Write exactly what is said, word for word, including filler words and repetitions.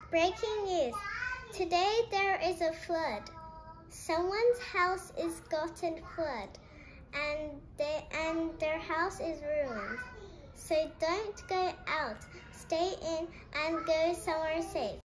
Breaking news. Today there is a flood. Someone's house is gotten flood and they and their house is ruined. So don't go out. Stay in and go somewhere safe.